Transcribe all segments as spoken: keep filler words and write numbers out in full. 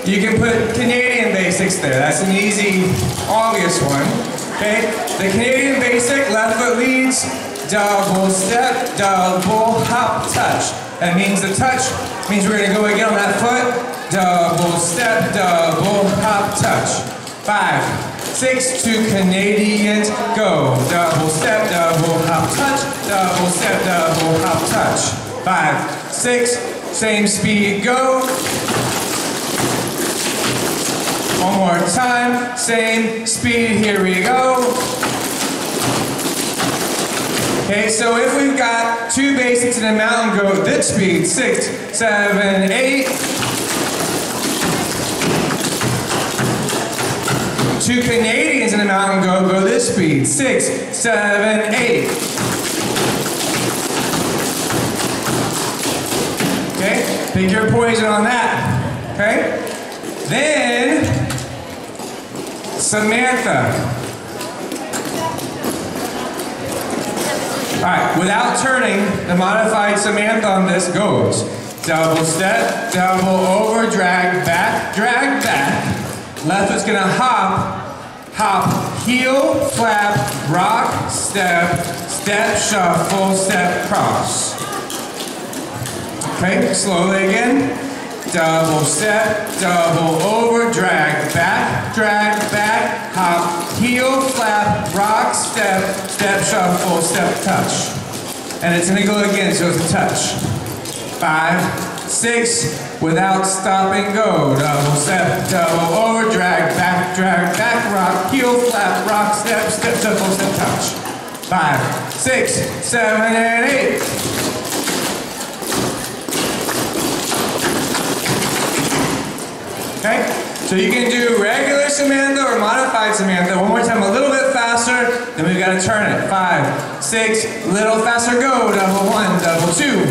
you can put Canadian basics there. That's an easy, obvious one. Okay? The Canadian basic, left foot leads, double step, double hop, touch. That means the touch means we're gonna go again on that foot. Double step, double hop, touch. Five, six, two Canadians, go. Double step, double hop, touch. Double step, double hop, touch. Five, six, same speed, go. One more time, same speed, here we go. Okay, so if we've got two basics in a mountain, go this speed, six, seven, eight. Two Canadians in the mountain, go, go this speed. Six, seven, eight. Okay, pick your poison on that. Okay? Then, Samantha. All right, without turning, the modified Samantha on this goes. Double step, double over, drag back, drag back. Left foot's gonna hop, hop, heel, flap, rock, step, step, shuffle, step, cross. Okay, slowly again. Double step, double over, drag back, drag back, hop, heel, flap, rock, step, step, shuffle, step, touch. And it's gonna go again, so it's a touch. Five, six, without stopping, go. Double step, double over, drag back, drag back, rock, heel, flap, rock, step, step, shuffle, step, touch. Five, six, seven, and eight. Okay, so you can do regular Samantha or modified Samantha. One more time, a little bit faster, then we've got to turn it. Five, six, little faster, go. Double one, double two.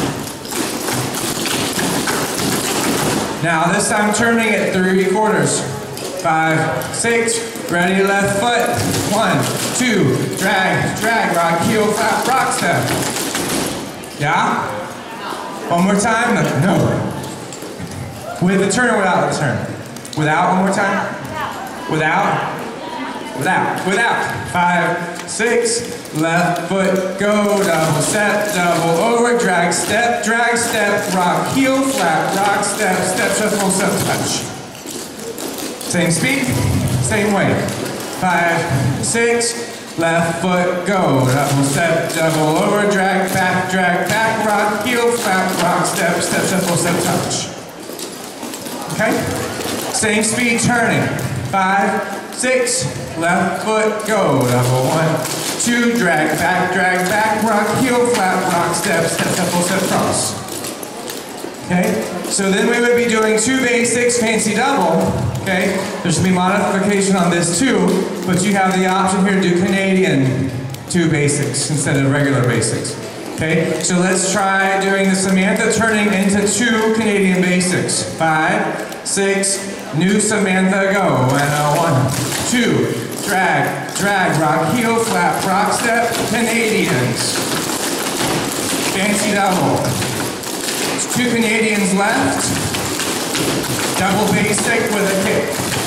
Now this time turning it three quarters. Five, six, ready left foot. One, two, drag, drag, rock, heel, flap, rock, step. Yeah? One more time, no. With the turn or without the turn? Without, one more time? Without? Without, without. Five, six, left foot, go, double step, double over, drag, step, drag, step, rock, heel, flap, rock, step, step, shuffle, step, touch. Same speed, same way. Five, six, left foot, go, double step, double over, drag, back, drag, back, rock, heel, flap, rock, step, step, shuffle, step, touch. Okay? Same speed turning. Five, six, left foot, go. Double one, two, drag back, drag back, rock, heel, flap, rock, step, step, shuffle, step, cross. Okay? So then we would be doing two basics, fancy double. Okay? There should be modification on this too, but you have the option here to do Canadian two basics instead of regular basics. Okay, so let's try doing the Samantha turning into two Canadian basics. Five, six, new Samantha, go. And a one, two, drag, drag, rock, heel, flap, rock, step, Canadians. Fancy double. It's two Canadians left. Double basic with a kick.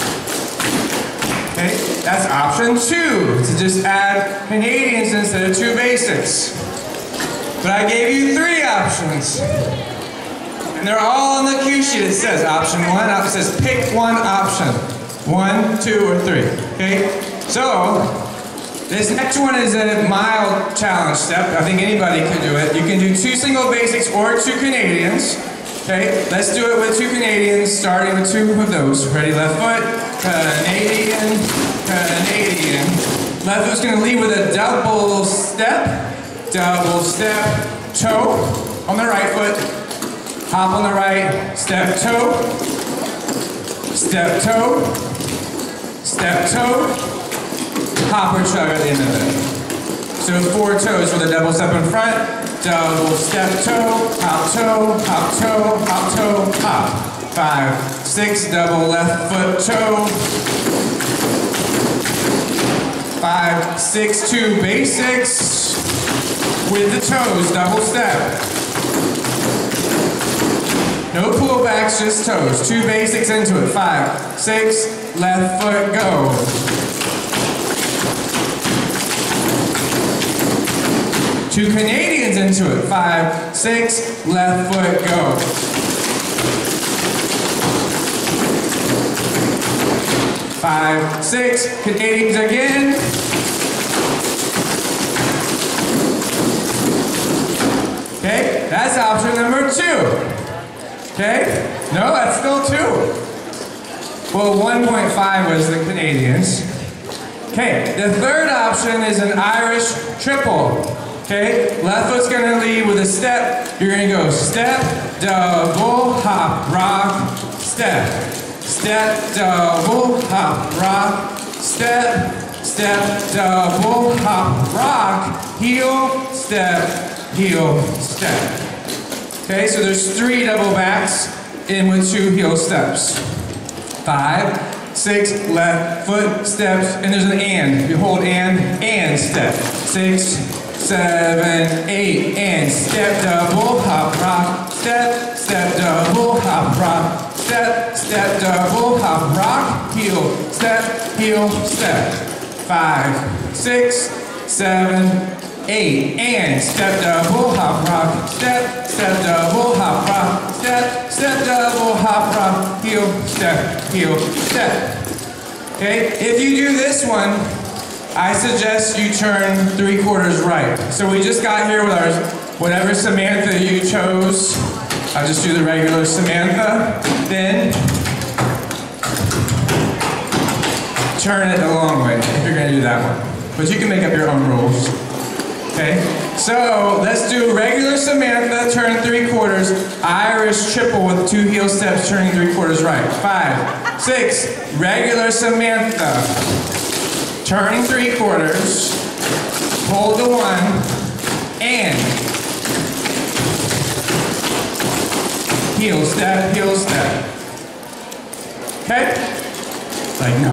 Okay, that's option two, to just add Canadians instead of two basics. But I gave you three options. And they're all on the cue sheet. It says option one, it says pick one option. One, two, or three. Okay? So, this next one is a mild challenge step. I think anybody can do it. You can do two single basics or two Canadians. Okay? Let's do it with two Canadians, starting with two of those. Ready, left foot, Canadian, Canadian. Left foot's gonna lead with a double step. Double step, toe on the right foot, hop on the right, step toe, step toe, step toe, hop or chug at the end of it. So four toes with a double step in front, double step toe, hop toe, hop toe, hop toe, hop. Five, six, double left foot toe. Five, six, two basics. With the toes, double step. No pullbacks, just toes. Two basics into it. Five, six, left foot, go. Two Canadians into it. Five, six, left foot, go. Five, six, Canadians again. Okay, that's option number two. Okay, no, that's still two. Well, one point five was the Canadians. Okay, the third option is an Irish triple. Okay, left foot's gonna lead with a step. You're gonna go step, double, hop, rock, step. Step, double, hop, rock, step, step, double, hop, rock, heel, step, heel, step. Okay, so there's three double backs in with two heel steps. Five, six, left foot, steps, and there's an and. You hold and, and step. Six, seven, eight, and step, double, hop, rock, step, step, double, hop, rock, step, step, double, hop, rock, heel, step, heel, step. Five, six, seven, eight, and step, double, hop, rock, step, step, double, hop, rock, step, step, double, hop, rock, heel, step, heel, step. Okay, if you do this one, I suggest you turn three quarters right. So we just got here with our, whatever Samantha you chose. I'll just do the regular Samantha. Then, turn it the long way if you're gonna do that one. But you can make up your own rules. Okay, so let's do regular Samantha, turn three quarters, Irish triple with two heel steps, turning three quarters right. Five, six, regular Samantha, turning three quarters, hold the one, and heel step, heel step. Okay? Like no.